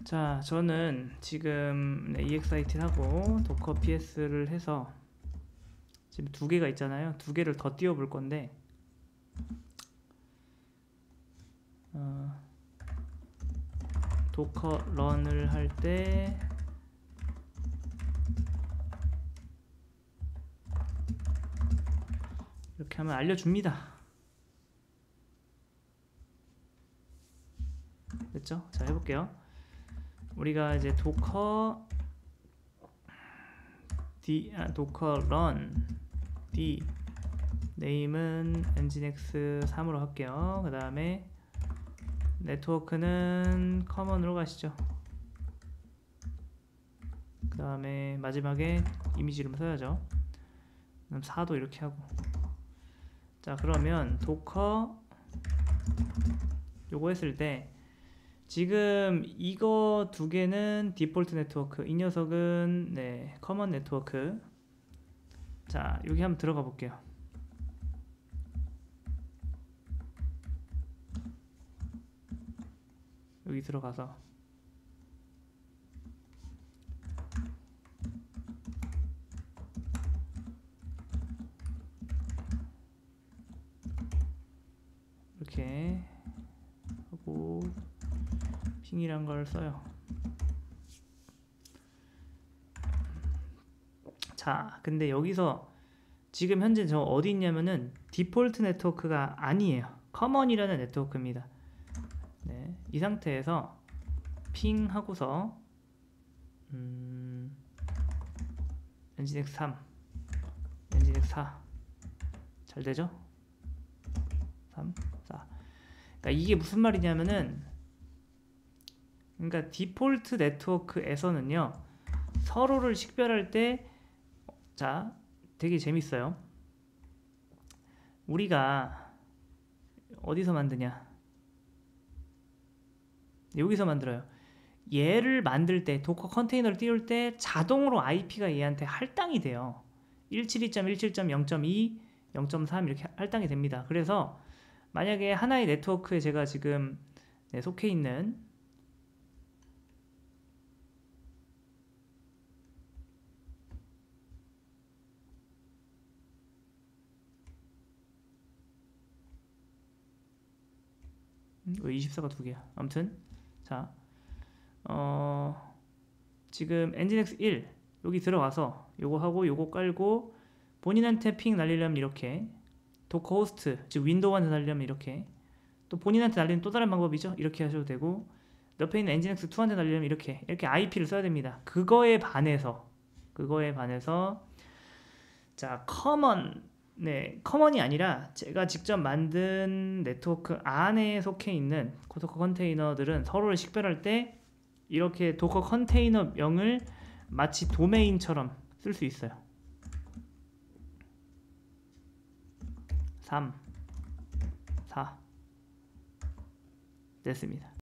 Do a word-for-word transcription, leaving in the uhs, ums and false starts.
자, 저는 지금 네, 이엑스아이티하고 도커 피에스를 해서 지금 두 개가 있잖아요. 두 개를 더 띄워 볼 건데 어, 도커 런을 할 때 이렇게 하면 알려줍니다. 됐죠? 자, 해볼게요. 우리가 이제 도커 d 아, 도커 런 d 네임은 엔진엑스 삼으로 할게요. 그 다음에 네트워크는 커먼으로 가시죠. 그 다음에 마지막에 이미지 이름 써야죠. 그럼 사도 이렇게 하고. 자, 그러면 도커 요거 했을 때 지금 이거 두 개는 디폴트 네트워크, 이 녀석은 네 커먼 네트워크. 자, 여기 한번 들어가 볼게요. 여기 들어가서 이렇게 하고 핑이란 걸 써요. 자, 근데 여기서 지금 현재 저 어디 있냐면은 디폴트 네트워크가 아니에요. 커먼이라는 네트워크입니다. 네, 이 상태에서 핑 하고서 음, 엔진엑스 삼, 엔진엑스 사 잘 되죠? 삼, 사. 그러니까 이게 무슨 말이냐면은 그러니까 디폴트 네트워크에서는요 서로를 식별할 때 자, 되게 재밌어요. 우리가 어디서 만드냐? 여기서 만들어요. 얘를 만들 때 도커 컨테이너를 띄울 때 자동으로 아이피가 얘한테 할당이 돼요. 일칠이 점 일칠 점 영 점 이, 영 점 삼 이렇게 할당이 됩니다. 그래서 만약에 하나의 네트워크에 제가 지금 네, 속해 있는 왜 이십사가 두 개야? 아무튼 자, 어, 지금 엔진엑스 일 여기 들어와서 요거 하고 요거 깔고 본인한테 핑 날리려면 이렇게 도커 호스트 즉 윈도우한테 날리려면 이렇게 또 본인한테 날리는 또 다른 방법이죠. 이렇게 하셔도 되고 옆에 있는 엔진엑스 이한테 날리려면 이렇게 이렇게 아이피를 써야 됩니다. 그거에 반해서 그거에 반해서 자 커먼 네 커먼이 아니라 제가 직접 만든 네트워크 안에 속해 있는 도커 컨테이너들은 서로를 식별할 때 이렇게 도커 컨테이너 명을 마치 도메인처럼 쓸 수 있어요. 삼, 사 됐습니다.